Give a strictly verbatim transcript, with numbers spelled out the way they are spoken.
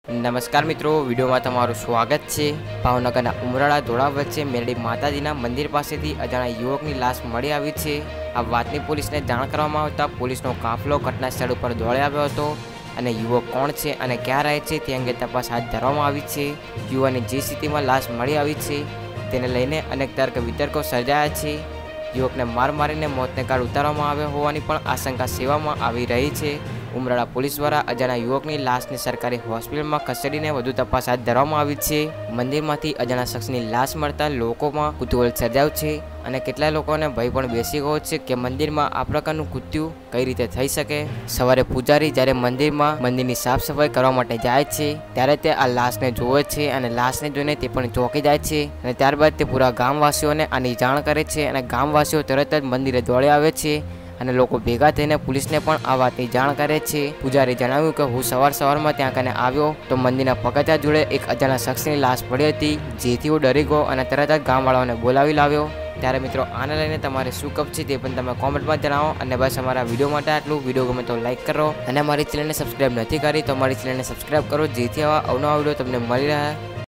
નમસ્કાર મિત્રો, વિડીયોમાં તમારું સ્વાગત છે। ભાવનગરના ઉમરાળા ધોળા વચ્ચે મેરડી માતાજીના મંદિર પાસેથી અજાણ્યા યુવકની લાશ મળી આવી છે। આ વાતની પોલીસને જાણ કરવામાં આવતા પોલીસનો કાફલો ઘટના સ્થળ ઉપર દોડી આવ્યો હતો અને યુવક કોણ છે અને ક્યાં રહે છે તે અંગે તપાસ હાથ ધરવામાં આવી છે। યુવાનની જે સ્થિતિમાં લાશ મળી આવી છે તેને લઈને અનેક તર્ક વિતર્કો સર્જાયા છે। યુવકને માર મારીને મોતને ઘાટ ઉતારવામાં આવ્યો હોવાની પણ આશંકા સેવામાં આવી રહી છે। ઉમરાળા પોલીસ દ્વારા અજાણ્યા યુવકની લાશને સરકારી હોસ્પિટલમાં ખસેડીને વધુ તપાસ હાથ ધરવામાં આવી છે। મંદિરમાંથી અજાણ્યા શખ્સની લાશ મળતા લોકોમાં કુતૂહલ સર્જાયું છે અને કેટલાય લોકોને ભય પણ બેસી ગયો છે કે મંદિરમાં આ પ્રકારનું કૃત્યુ કઈ રીતે થઈ શકે। સવારે પૂજારી જ્યારે મંદિરમાં મંદિરની સાફ સફાઈ કરવા માટે જાય છે ત્યારે તે આ લાશને જોવે છે અને લાશને જોઈને તે પણ ચોંકી જાય છે અને ત્યારબાદ તે પૂરા ગામવાસીઓને આની જાણ કરે છે અને ગામવાસીઓ તરત જ મંદિરે દોડી આવે છે અને લોકો ભેગા થઈને પોલીસને પણ આ વાતની જાણ કરે છે। પૂજારી જણાવ્યું કે હું સવાર સવારમાં ત્યાં કને આવ્યો તો મંદિરના પગથિયા જોડે એક અજાણ્યા શખ્સની લાશ પડી હતી, જેથી હું ડરી ગયો અને તરત જ ગામવાળાઓને બોલાવી લાવ્યો। ત્યારે મિત્રો આને લઈને તમારે શું કપ છે તે પણ તમે કોમેન્ટમાં જણાવો અને બસ અમારા વિડીયો માટે આટલું। વિડીયો ગમે તો લાઈક કરો અને અમારી ચેનલને સબસ્ક્રાઈબ નથી કરી તો અમારી ચેનલને સબસ્ક્રાઈબ કરો, જેથી આવા અવનવા વિડીયો તમને મળી રહે।